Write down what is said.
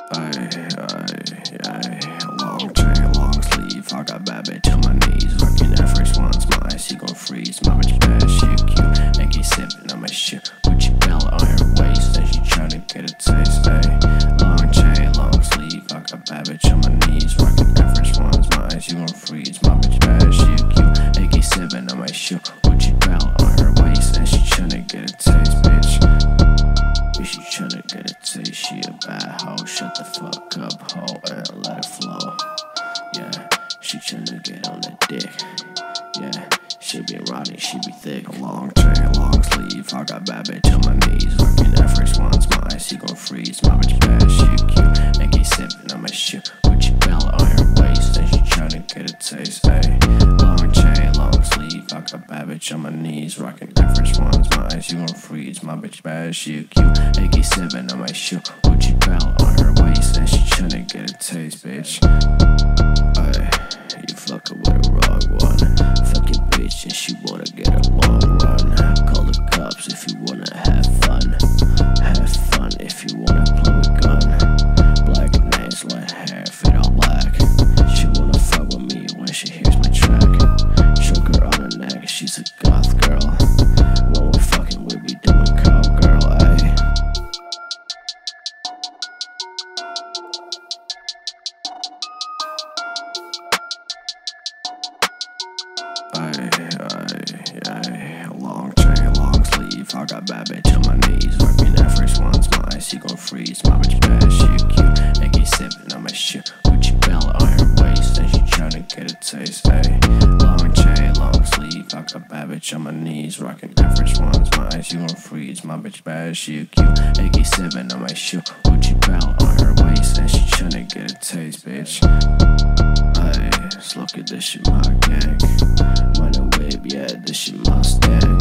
Long chain, long sleeve. I got bad bitch on my knees. Rockin' Air Force Ones, my eyes, she gon' freeze. My bitch bad, she cute. AK-7 on my shit. Gucci belt on her waist, and she tryna get a taste. Long chain, long sleeve. I got bad bitch on my knees. Rockin' Air Force Ones, my eyes, she gon' freeze. My bitch bad, she cute. AK-7 on my shit. Gucci belt on her waist, and she tryna get a taste, bitch. She tryna get a taste, she a bad hoe. Shut the fuck up, hoe, and let it flow. Yeah, she tryna get on the dick. Yeah, she be riding, she be thick. Long chain, long sleeve. I got bad bitch on my knees. Rockin' Air Force Ones, my eyes, she gon' freeze. My bitch bad, she cute. AK-7 on my shit. Gucci belt on her waist, and she tryna get a taste. Long chain, long sleeve. I got bad bitch on my knees. Rockin' Air Force Ones, my eyes, she gon' freeze. My bitch bad, she cute. AK-7 on my shoe. Gucci belt on her waist, and she tryna get a taste, bitch. You fuckin' with a wrong one. Fucking bitch, and she wanna get a long run. Call the cops if you wanna have fun. Have fun if you wanna play with gun. Black nails, light hair, fit all black. She wanna fuck with me when she hears my track. Choke her on her neck, she's a goth girl. When we're fucking, we be doing cowgirl, ayy. Long chain, long sleeve. I got bad bitch on my knees. Rockin' Air Force Ones, my eyes, she gon' freeze. My bitch bad, she cute. AK-7 on my shit. Gucci belt on her waist, and she tryna get a taste. Long chain, long sleeve. I got bad bitch on my knees. Rockin' Air Force Ones, my eyes, she gon' freeze. My bitch bad, she cute. AK-7 on my shit. Gucci belt on her waist, and she tryna get a taste, bitch. Just look at this shit, my gang. Money whip, yeah, this shit my stand.